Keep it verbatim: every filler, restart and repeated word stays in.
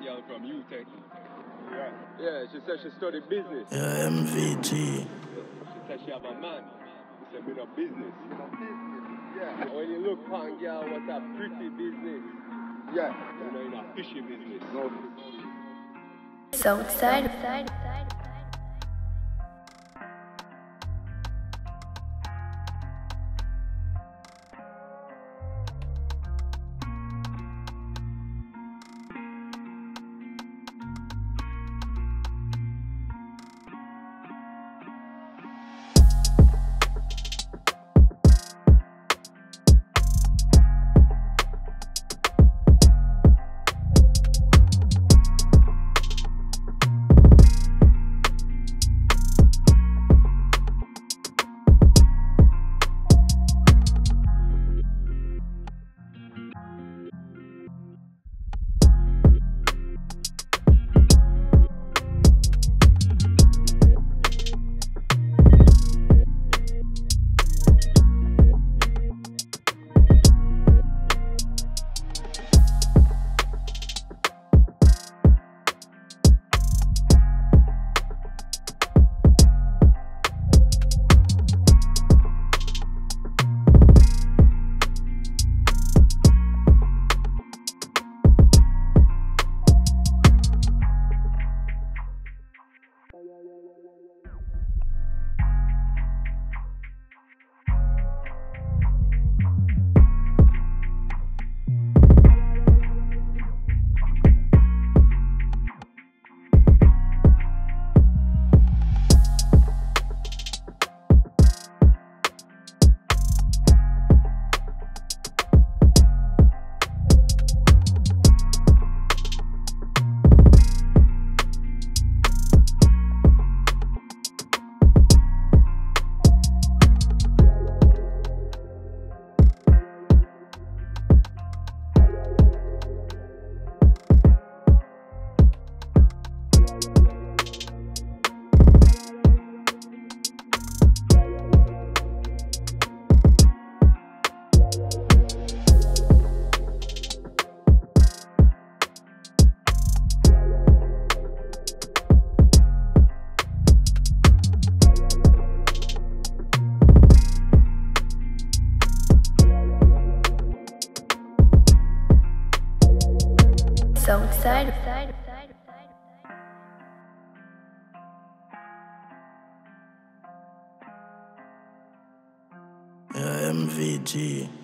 girl from U Tech. Yeah. Yeah, she said she studied business. Yeah, M V G. She said she have a man. She said, "Been a business." Yeah. When you look on girl, what a pretty business. Yeah. You know, in a fishy business. No. Southside. Southside. Yeah, M V G.